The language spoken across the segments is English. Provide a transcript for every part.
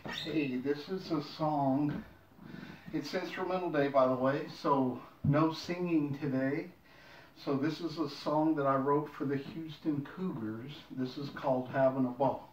Hey, this is a song. It's Instrumental Day, by the way, so no singing today. So this is a song that I wrote for the Houston Cougars. This is called Having a Ball.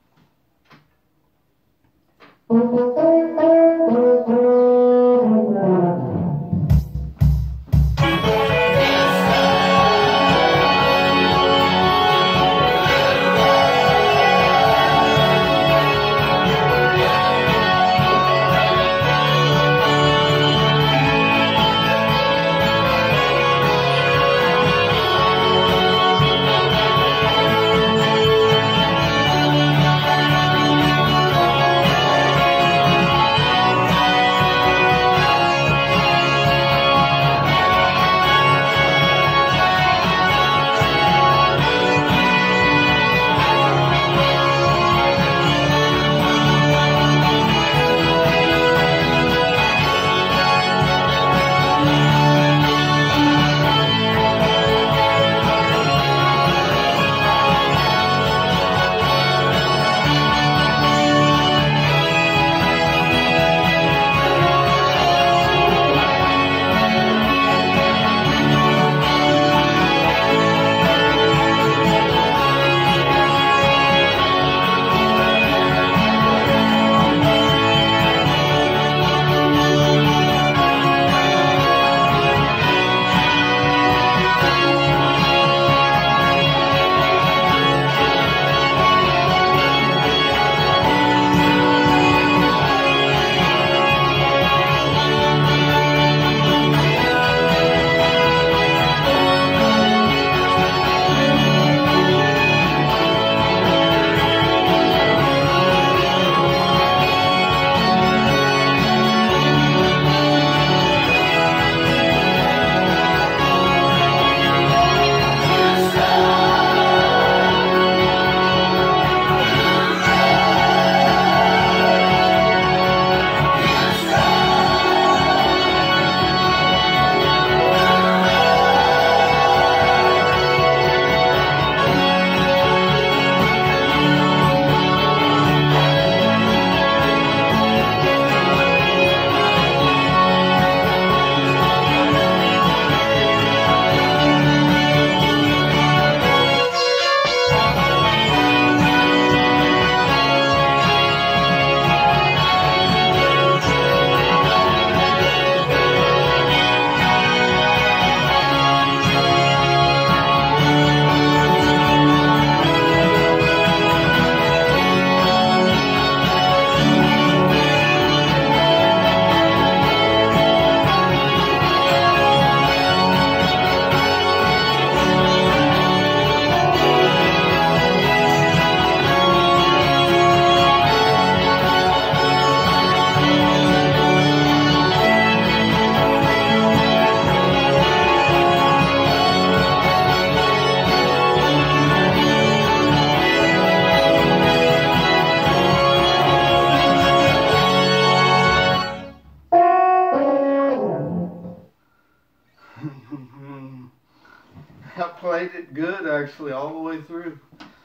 I played it good, actually, all the way through.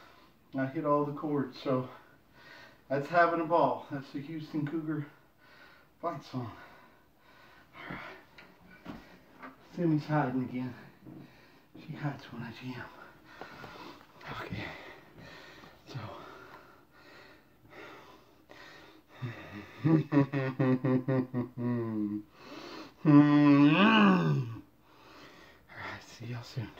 I hit all the chords, so that's Having a Ball. That's the Houston Cougar fight song. All right. Sammy's hiding again. She hides when I jam. Okay. So. All right, see y'all soon.